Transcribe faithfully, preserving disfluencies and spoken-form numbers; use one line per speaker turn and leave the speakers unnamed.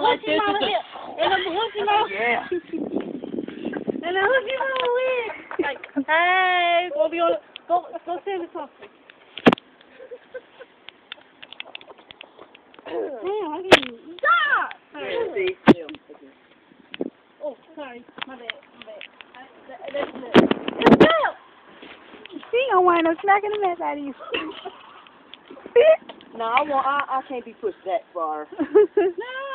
like this. And a hoochie mama. Yeah. And a hoochie mama wig. Like, hey, go be on. Go, go save the something. Damn, I didn't. Stop! Oh, sorry. My bad. My bad. I, that, that's it. Let's go!
She gonna wind up smacking the mess out of you.
No, I want. I, I can't be pushed that far.
No.